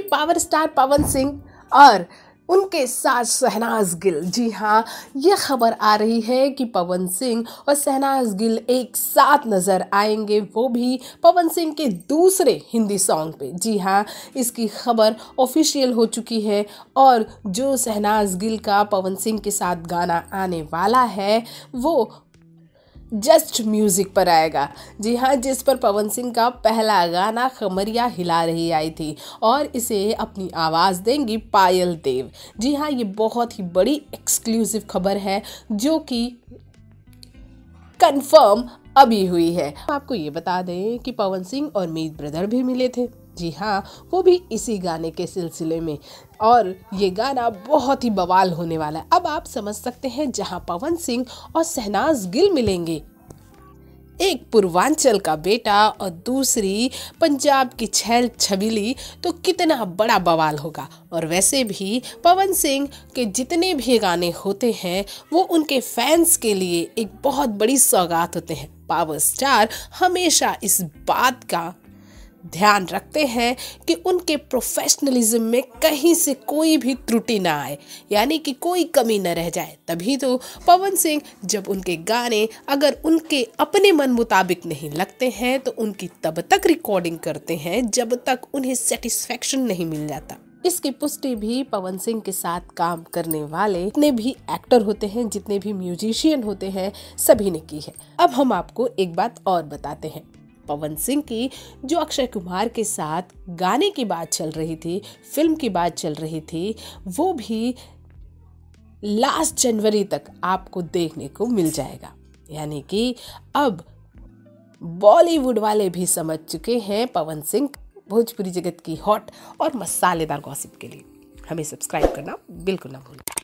Power star Pawan Singh और उनके साथ शहनाज गिल। जी हाँ, ये खबर आ रही है कि पवन सिंह और शहनाज गिल एक साथ नज़र आएंगे, वो भी पवन सिंह के दूसरे हिंदी सॉन्ग पे। जी हाँ, इसकी खबर ऑफिशियल हो चुकी है और जो शहनाज गिल का पवन सिंह के साथ गाना आने वाला है वो जस्ट म्यूजिक पर आएगा। जी हाँ, जिस पर पवन सिंह का पहला गाना खमरिया हिला रही आई थी और इसे अपनी आवाज़ देंगी पायल देव। जी हाँ, ये बहुत ही बड़ी एक्सक्लूसिव खबर है जो कि कंफर्म अभी हुई है। आपको ये बता दें कि पवन सिंह और मीत ब्रदर भी मिले थे। जी हाँ, वो भी इसी गाने के सिलसिले में, और ये गाना बहुत ही बवाल होने वाला है। अब आप समझ सकते हैं, जहाँ पवन सिंह और शहनाज गिल मिलेंगे, एक पूर्वांचल का बेटा और दूसरी पंजाब की छैल छबीली, तो कितना बड़ा बवाल होगा। और वैसे भी पवन सिंह के जितने भी गाने होते हैं वो उनके फैंस के लिए एक बहुत बड़ी सौगात होते हैं। पावर स्टार हमेशा इस बात का ध्यान रखते हैं कि उनके प्रोफेशनलिज्म में कहीं से कोई भी त्रुटि ना आए, यानी कि कोई कमी न रह जाए। तभी तो पवन सिंह जब उनके गाने अगर उनके अपने मन मुताबिक नहीं लगते हैं तो उनकी तब तक रिकॉर्डिंग करते हैं जब तक उन्हें सेटिस्फेक्शन नहीं मिल जाता। इसकी पुष्टि भी पवन सिंह के साथ काम करने वाले जितने भी एक्टर होते हैं, जितने भी म्यूजिशियन होते हैं, सभी ने की है। अब हम आपको एक बात और बताते हैं। पवन सिंह की जो अक्षय कुमार के साथ गाने की बात चल रही थी, फिल्म की बात चल रही थी, वो भी लास्ट जनवरी तक आपको देखने को मिल जाएगा। यानी कि अब बॉलीवुड वाले भी समझ चुके हैं पवन सिंह भोजपुरी जगत की हॉट और मसालेदार गॉसिप के लिए। हमें सब्सक्राइब करना बिल्कुल ना भूलें।